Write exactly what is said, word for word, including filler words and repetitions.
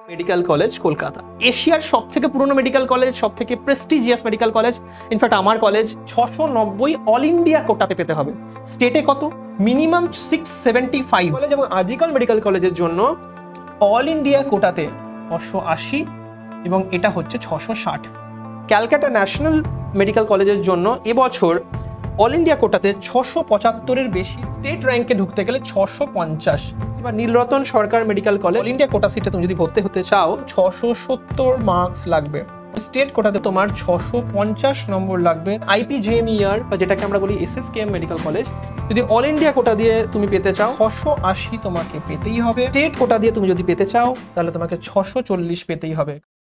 Medical college Kolkata, এশিয়ার সব থেকে পুরনো মেডিকেল কলেজ, সব থেকে প্রেস্টিজিয়াস মেডিকেল কলেজ। ইনফ্যাক্ট আমার কলেজ ছশো নব্বই অল ইন্ডিয়া কোটাতে পেতে হবে। স্টেটে কত? Minimum six seventy five. College এবং আজিকাল মেডিকেল কলেজের জন্য অল ইন্ডিয়া কোটাতে ছশো আশি এবং এটা হচ্ছে ছশো ষাট। ক্যালকাটা ন্যাশনাল মেডিকেল কলেজের জন্য এবছর অল ইন্ডিয়া কোটাতে ছশো পঁচাত্তরের বেশি, স্টেট র্যাঙ্কে ঢুকতে গেলে ছশো পঞ্চাশ। এবার Nilratan Sarkar medical college all India quota সিটে তুমি যদি ভর্তি হতে চাও ছশো সত্তর মার্কস লাগবে। স্টেট কোটাতে তোমার ছশো পঞ্চাশ নম্বর লাগবে। আইপিজেএমইআর বা যেটাকে আমরা বলি এসএসকেএম মেডিকেল কলেজ যদি অল ইন্ডিয়া কোটা দিয়ে তুমি পেতে চাও ছশো আশি তোমাকে পেতেই হবে। স্টেট কোটা দিয়ে তুমি যদি পেতে চাও তাহলে তোমাকে ছশো চল্লিশ পেতেই হবে।